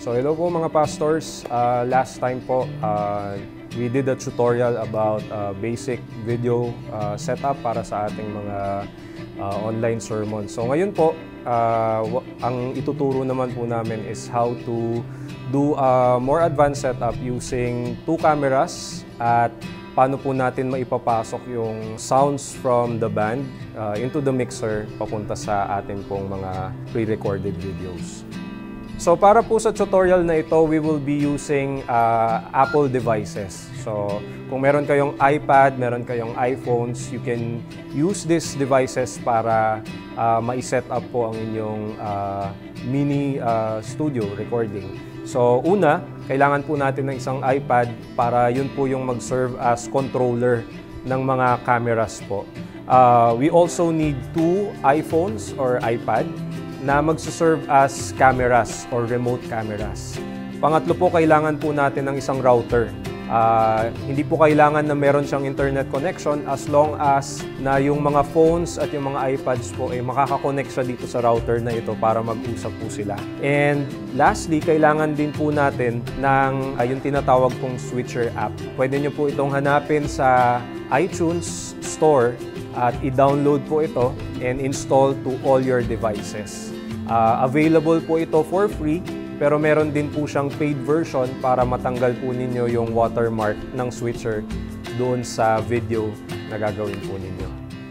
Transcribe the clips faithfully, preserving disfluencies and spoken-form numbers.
So hello po mga pastors. Uh, last time po, uh, we did a tutorial about uh, basic video uh, setup para sa ating mga uh, online sermon. So ngayon po, uh, ang ituturo naman po namin is how to do a more advanced setup using two cameras at paano po natin maipapasok yung sounds from the band uh, into the mixer papunta sa ating pong mga pre-recorded videos. So para po sa tutorial na ito, we will be using uh, Apple devices. So kung meron kayong iPad, meron kayong iPhones, you can use these devices para uh, ma-set up po ang inyong uh, mini uh, studio recording. So una, kailangan po natin ng isang iPad para yun po yung mag-serve as controller ng mga cameras po. Uh, we also need two iPhones or iPad na magsuserve as cameras or remote cameras. Pangatlo po, kailangan po natin ng isang router. Uh, hindi po kailangan na meron siyang internet connection as long as na yung mga phones at yung mga iPads po ay makakakonect siya dito sa router na ito para mag-usap po sila. And lastly, kailangan din po natin ng uh, yung tinatawag pong switcher app. Pwede nyo po itong hanapin sa iTunes Store at i-download po ito and install to all your devices. Uh, available po ito for free, pero meron din po siyang paid version para matanggal po ninyo yung watermark ng switcher doon sa video na gagawin po ninyo.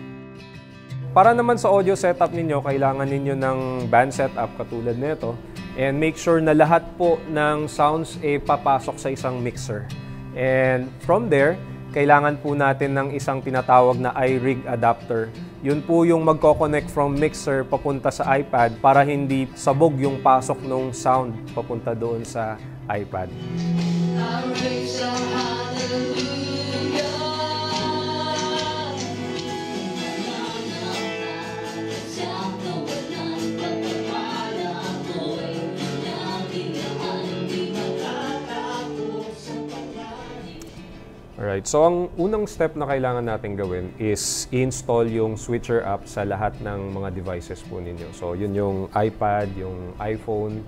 Para naman sa audio setup ninyo, kailangan ninyo ng band setup katulad nito and make sure na lahat po ng sounds ay papasok sa isang mixer. And from there, kailangan po natin ng isang tinatawag na iRig adapter. Yun po yung magko-connect from mixer papunta sa iPad para hindi sabog yung pasok ng sound papunta doon sa iPad. Alright, so ang unang step na kailangan natin gawin is i-install yung switcher app sa lahat ng mga devices po ninyo. So yun yung iPad, yung iPhone.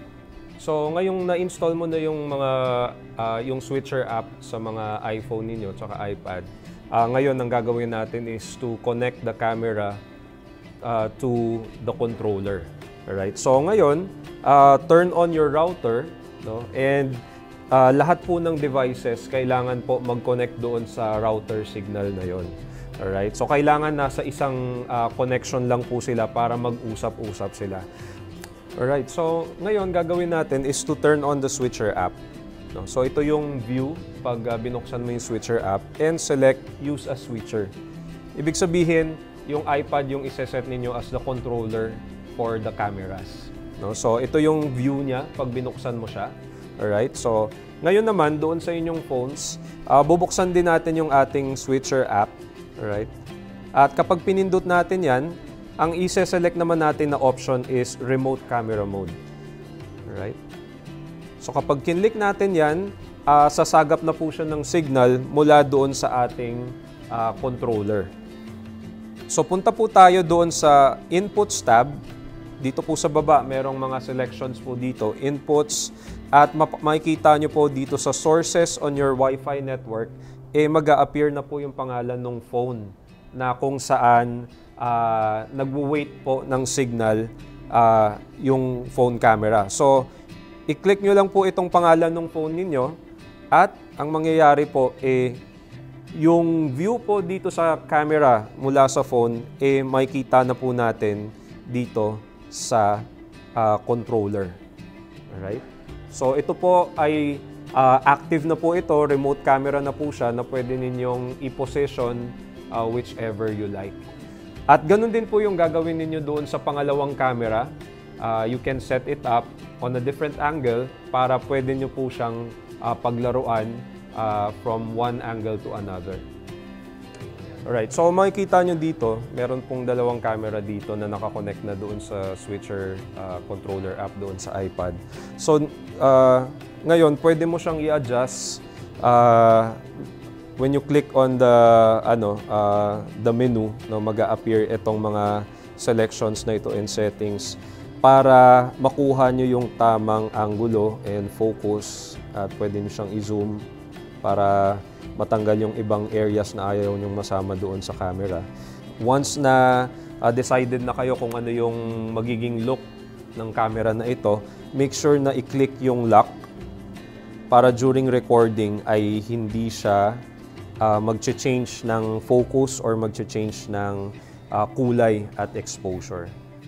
So ngayong na-install mo na yung mga uh, yung switcher app sa mga iPhone ninyo at iPad, uh, ngayon ang gagawin natin is to connect the camera uh, to the controller. Alright, so ngayon, uh, turn on your router, no? And Uh, lahat po ng devices, kailangan po mag-connect doon sa router signal na yon. Alright? So, kailangan nasa isang uh, connection lang po sila para mag-usap-usap sila. Alright? So, ngayon, gagawin natin is to turn on the switcher app. No? So, ito yung view pag uh, binuksan mo yung switcher app and select Use as Switcher. Ibig sabihin, yung iPad yung iseset ninyo as the controller for the cameras. No? So, ito yung view niya pag binuksan mo siya. Alright, so ngayon naman doon sa inyong phones, uh, bubuksan din natin yung ating switcher app. Alright, at kapag pinindot natin yan, ang i-select naman natin na option is remote camera mode. Alright, so kapag kinlik natin yan, uh, sasagap na po siya ng signal mula doon sa ating uh, controller. So punta po tayo doon sa Inputs tab. Dito po sa baba, merong mga selections po dito, Inputs, at makikita nyo po dito sa Sources on your Wi-Fi network, eh mag-a-appear na po yung pangalan ng phone na kung saan uh, nagwo-wait po ng signal uh, yung phone camera. So, i-click nyo lang po itong pangalan ng phone ninyo at ang mangyayari po, eh, yung view po dito sa camera mula sa phone, eh makikita na po natin dito sa uh, controller. Alright? So ito po ay uh, active na po ito, remote camera na po siya na pwede ninyong i-position uh, whichever you like. At ganun din po yung gagawin ninyo doon sa pangalawang camera. Uh, you can set it up on a different angle para pwede nyo po siyang uh, paglaruan uh, from one angle to another. Alright, so makikita nyo dito, meron pong dalawang camera dito na nakakonect na doon sa switcher uh, controller app doon sa iPad. So, uh, ngayon, pwede mo siyang i-adjust uh, when you click on the, ano, uh, the menu, no, mag-a-appear itong mga selections na ito in settings. para makuha nyo yung tamang angulo and focus at pwede nyo siyang i-zoom para matanggal yung ibang areas na ayaw nyong masama doon sa camera. Once na uh, decided na kayo kung ano yung magiging look ng camera na ito, make sure na i-click yung lock para during recording ay hindi siya uh, mag-change ng focus or mag-change ng uh, kulay at exposure.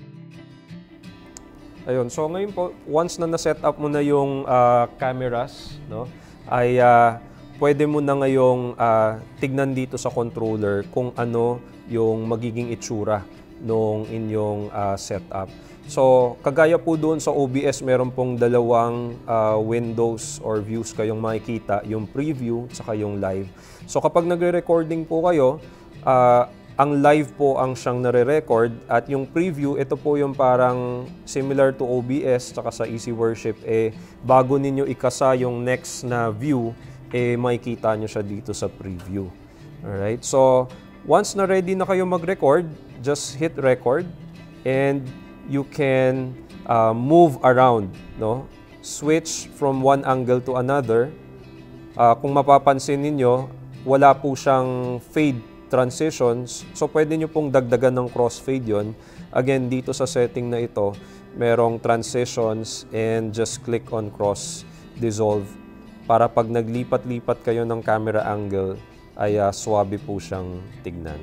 Ayun, so ngayon po, once na na-set up mo na yung uh, cameras, no, ay uh, pwede mo na ngayong uh, tignan dito sa controller kung ano yung magiging itsura ng inyong uh, setup. So, kagaya po doon sa O B S, meron pong dalawang uh, windows or views kayong makikita, yung preview at saka yung live. So, kapag nagre-recording po kayo, uh, ang live po ang siyang nare-record at yung preview, ito po yung parang similar to O B S at sa Easy Worship, eh, bago ninyo ikasa yung next na view, eh, makikita nyo siya dito sa preview. Alright? So, once na ready na kayo mag-record, just hit record and you can uh, move around, no? Switch from one angle to another. Uh, kung mapapansin ninyo, wala po siyang fade transitions. So, pwede nyo pong dagdagan ng crossfade yon. Again, dito sa setting na ito, merong transitions and just click on cross dissolve para pag naglipat-lipat kayo ng camera angle, ay uh, swabe po siyang tignan.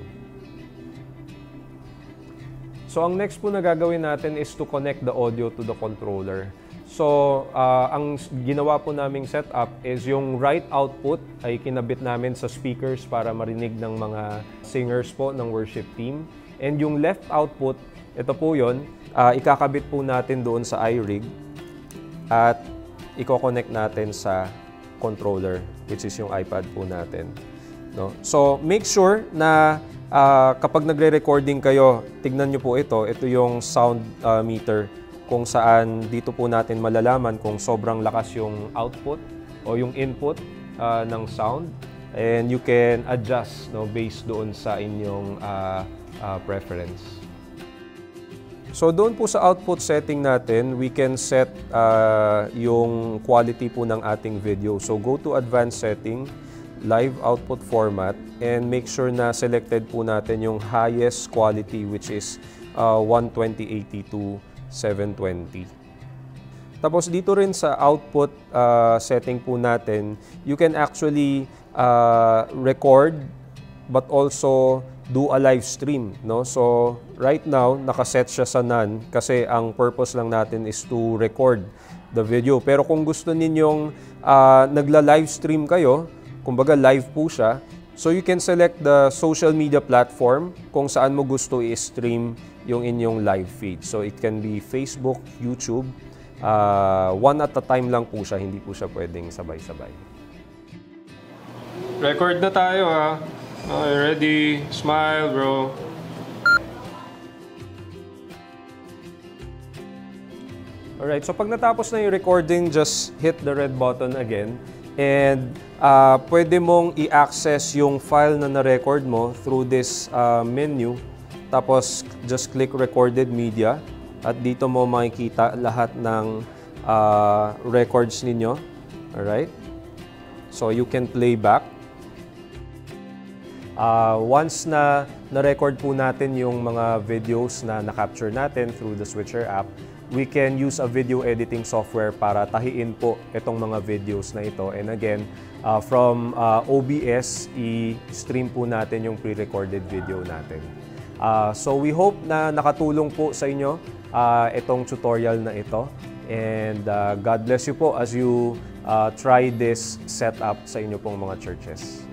So, ang next po na gagawin natin is to connect the audio to the controller. So, uh, ang ginawa po naming setup is yung right output ay kinabit namin sa speakers para marinig ng mga singers po ng worship team. And yung left output, ito po yun, uh, ikakabit po natin doon sa iRig at i-connect natin sa controller, which is yung iPad po natin. No? So, make sure na uh, kapag nagre-recording kayo, tignan nyo po ito, ito yung sound uh, meter kung saan dito po natin malalaman kung sobrang lakas yung output o yung input uh, ng sound, and you can adjust, no, based doon sa inyong uh, uh, preference. So doon po sa output setting natin, we can set uh, yung quality po ng ating video. So go to advanced setting, live output format, and make sure na selected po natin yung highest quality, which is uh, one twenty eighty to seven twenty. Tapos dito rin sa output uh, setting po natin, you can actually uh, record but also do a live stream, no? So right now nakaset siya sa none kasi ang purpose lang natin is to record the video. Pero kung gusto ninyong uh, nagla-live stream kayo, kumbaga live po siya, so you can select the social media platform kung saan mo gusto i-stream yung inyong live feed. So it can be Facebook, YouTube, uh, one at a time lang po siya, hindi po siya pwedeng sabay-sabay. Record na tayo ha. Okay, ready? Smile, bro. Alright, so pag natapos na yung recording, just hit the red button again. And uh, pwede mong i-access yung file na na-record mo through this uh, menu. Tapos, just click Recorded Media. At dito mo makikita lahat ng uh, records ninyo. Alright? So, you can play back. Uh, once na na-record po natin yung mga videos na na-capture natin through the Switcher app, we can use a video editing software para tahiin po itong mga videos na ito. And again, uh, from uh, O B S, i-stream po natin yung pre-recorded video natin. Uh, so we hope na nakatulong po sa inyo uh, itong tutorial na ito. And uh, God bless you po as you uh, try this setup sa inyo pong mga churches.